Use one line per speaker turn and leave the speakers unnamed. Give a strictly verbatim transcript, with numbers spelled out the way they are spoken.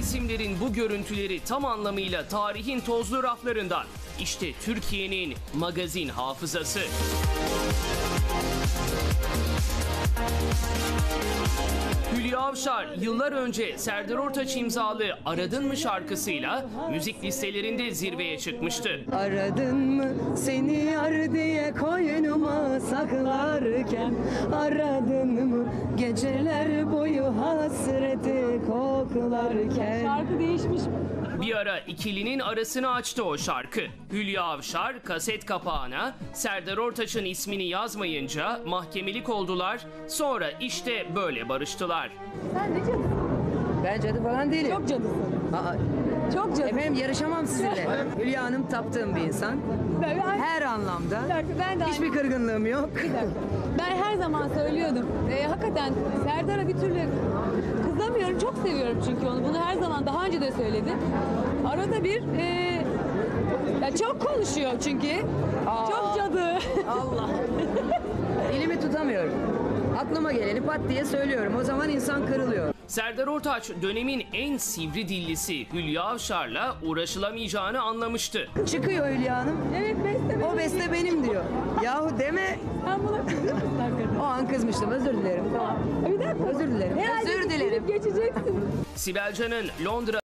isimlerin bu görüntüleri tam anlamıyla tarihin tozlu raflarından. İşte Türkiye'nin magazin hafızası. Hülya Avşar yıllar önce Serdar Ortaç imzalı Aradın Mı şarkısıyla müzik listelerinde zirveye çıkmıştı.
Aradın mı seni yar diye koynuma saklarken, aradın mı geceler boyu hasreti koklarken.
Şarkı değişmiş.
Bir ara ikilinin arasını açtı o şarkı. Hülya Avşar kaset kapağına Serdar Ortaç'ın ismini yazmayınca mahkemelik oldular. Sonra işte böyle barıştılar.
Sen ne cadısın?
Ben cadı falan değilim.
Çok cadısın.
Aa,
Çok cadısın.
efendim yarışamam sizinle. Hülya Hanım taptığım bir insan.
Ben, ben,
Her anlamda.
bir dakika, ben de
Hiçbir
aynı-
kırgınlığım yok.
Bir dakika. Ben her zaman söylüyordum. Ee, hakikaten Serdar'a bir türlü kızamıyorum. Çok seviyorum çünkü onu. Bunu her zaman daha önce de söyledim. Arada bir e, ya çok konuşuyor çünkü.
Aa.
Çok cadı.
Allah. Dilimi tutamıyorum. Aklıma geleni pat diye söylüyorum. O zaman insan kırılıyor.
Serdar Ortaç dönemin en sivri dillisi Hülya Avşar'la uğraşılamayacağını anlamıştı.
Çıkıyor Hülya Hanım.
Evet, beste
O beste benim diyor. Yahu deme.
Sen buna kızıyor musun hakikaten?
O an kızmıştım. Özür dilerim. Tamam.
Bir dakika.
Özür dilerim.
Herhalde
Özür dilerim.
geçeceksin.
Sibel Can'ın Londra